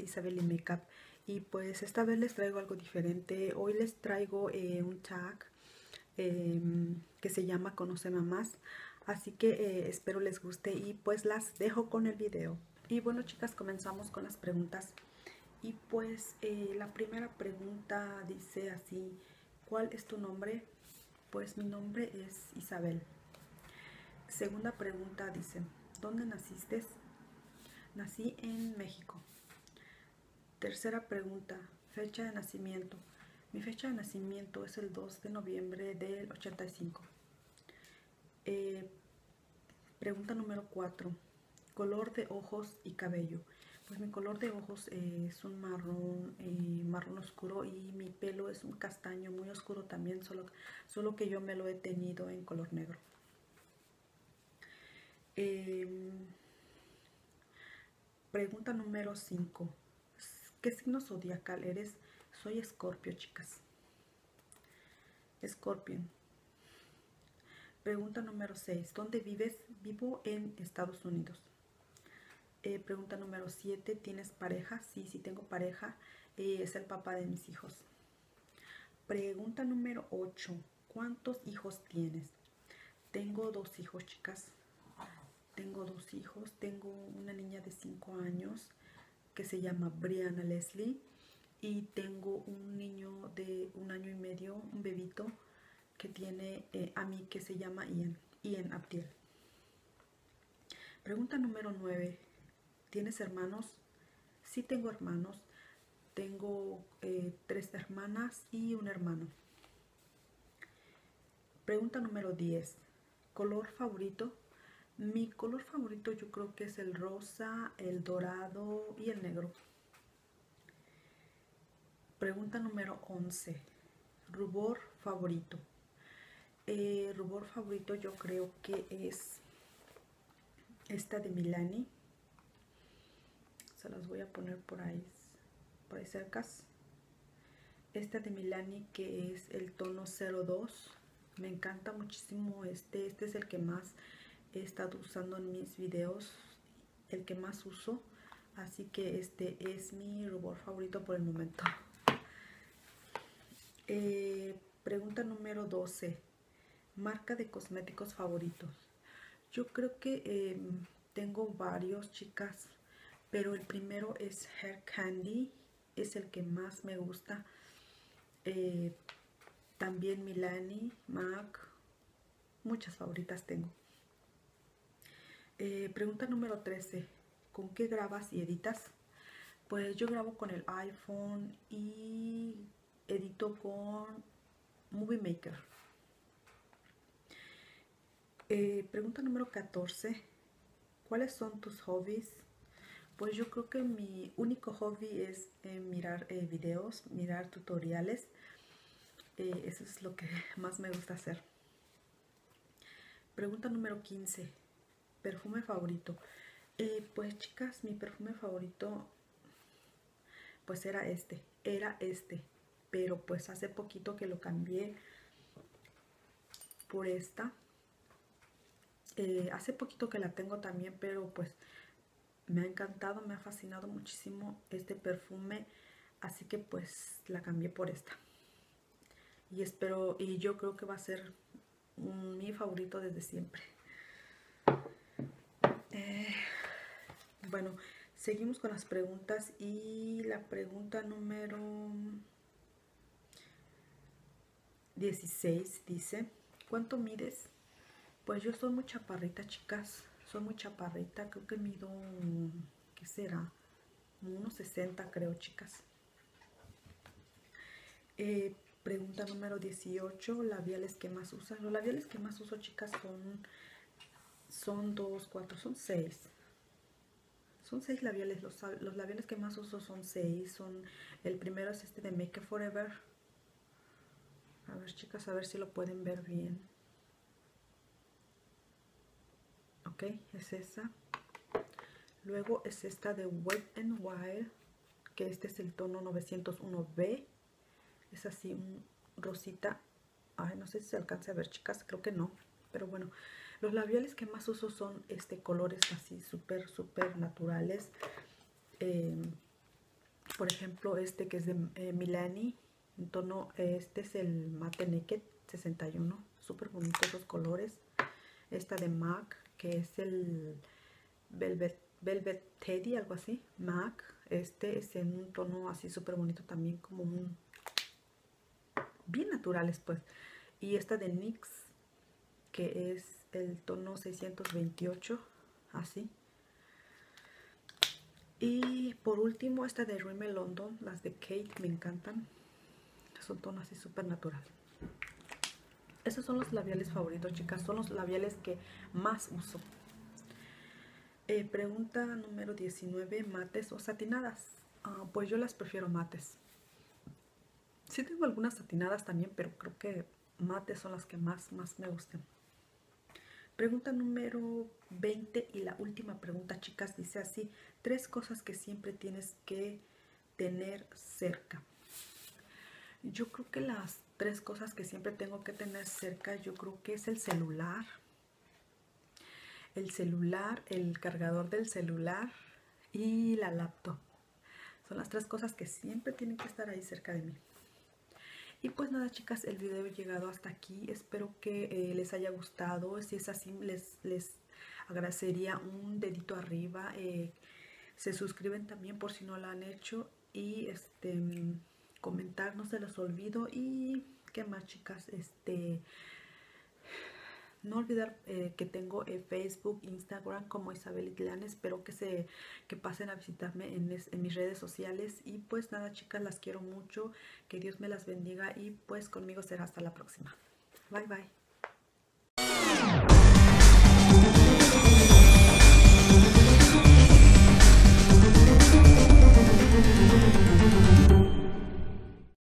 Isabel y Makeup. Y pues esta vez les traigo algo diferente. Hoy les traigo un tag que se llama Conóceme Más. Así que espero les guste y pues las dejo con el video. Y bueno, chicas, comenzamos con las preguntas. Y pues la primera pregunta dice así: ¿cuál es tu nombre? Pues mi nombre es Isabel. Segunda pregunta dice: ¿dónde naciste? Nací en México. Tercera pregunta: fecha de nacimiento. Mi fecha de nacimiento es el 2 de noviembre del 85. Pregunta número 4: color de ojos y cabello. Pues mi color de ojos es un marrón oscuro, y mi pelo es un castaño muy oscuro también, solo que yo me lo he teñido en color negro. Pregunta número 5: ¿qué signo zodiacal eres? Soy Escorpio, chicas. Escorpión. Pregunta número 6: ¿dónde vives? Vivo en Estados Unidos. Pregunta número 7: ¿tienes pareja? Sí, sí tengo pareja. Es el papá de mis hijos. Pregunta número 8: ¿cuántos hijos tienes? Tengo 2 hijos, chicas. Tengo 2 hijos. Tengo una niña de 5 años que se llama Brianna Leslie. Y tengo un niño de 1 año y medio, un bebito, que tiene a mí, que se llama Ian Abdiel. Pregunta número 9: ¿tienes hermanos? Sí tengo hermanos. Tengo 3 hermanas y un hermano. Pregunta número 10: ¿color favorito? Mi color favorito yo creo que es el rosa, el dorado y el negro. Pregunta número 11: rubor favorito. Rubor favorito yo creo que es esta de Milani. Se las voy a poner por ahí cercas. Esta de Milani, que es el tono 02. Me encanta muchísimo este es el que más he estado usando en mis videos, el que más uso, así que este es mi rubor favorito por el momento. Pregunta número 12: marca de cosméticos favoritos. Yo creo que tengo varios, chicas, pero el primero es Hair Candy, es el que más me gusta. También Milani, MAC, muchas favoritas tengo. Pregunta número 13: ¿con qué grabas y editas? Pues yo grabo con el iPhone y edito con Movie Maker. Pregunta número 14: ¿cuáles son tus hobbies? Pues yo creo que mi único hobby es mirar videos, mirar tutoriales. Eso es lo que más me gusta hacer. Pregunta número 15: perfume favorito. Pues chicas, mi perfume favorito pues era este, pero pues hace poquito que lo cambié por esta. Hace poquito que la tengo también, pero pues me ha encantado, me ha fascinado muchísimo este perfume, así que pues la cambié por esta. Y yo creo que va a ser mi favorito desde siempre. Bueno, seguimos con las preguntas, y la pregunta número 16 dice: ¿cuánto mides? Pues yo soy muy chaparrita, chicas, soy muy chaparrita, creo que mido, ¿qué será? Unos 60 creo, chicas. Pregunta número 18: labiales que más usan. Los labiales que más uso, chicas, son 2, 4, son 6. Son 6 labiales. Los labiales que más uso son 6. El primero es este de Make Up For Ever. A ver, chicas, a ver si lo pueden ver bien. Ok, es esa. Luego es esta de Wet n Wild, que este es el tono 901B. Es así, un rosita. Ay, no sé si se alcanza a ver, chicas, creo que no. Pero bueno, los labiales que más uso son colores así súper naturales. Por ejemplo, este que es de Milani, en tono, este es el Matte Naked 61, súper bonitos esos colores. Esta de MAC, que es el Velvet Teddy, algo así, MAC. Este es en un tono así súper bonito también, como un... bien naturales pues. Y esta de NYX, que es el tono 628, así. Y por último esta de Rimmel London, las de Kate me encantan. Son tonos así súper natural. Esos son los labiales favoritos, chicas. Son los labiales que más uso. Pregunta número 19, ¿mates o satinadas? Pues yo las prefiero mates. Sí tengo algunas satinadas también, pero creo que mates son las que más me gustan. Pregunta número 20 y la última pregunta, chicas, dice así: 3 cosas que siempre tienes que tener cerca. Yo creo que las 3 cosas que siempre tengo que tener cerca, yo creo que es el celular, el cargador del celular y la laptop. Son las 3 cosas que siempre tienen que estar ahí cerca de mí. Y pues nada, chicas, el video ha llegado hasta aquí. Espero que les haya gustado. Si es así, les agradecería un dedito arriba. Se suscriben también por si no lo han hecho. Y comentar, no se los olvido. Y qué más, chicas, no olvidar que tengo Facebook, Instagram como Isabel Itlán. Espero que pasen a visitarme en mis redes sociales. Y pues nada, chicas, las quiero mucho. Que Dios me las bendiga y pues conmigo será hasta la próxima. Bye, bye.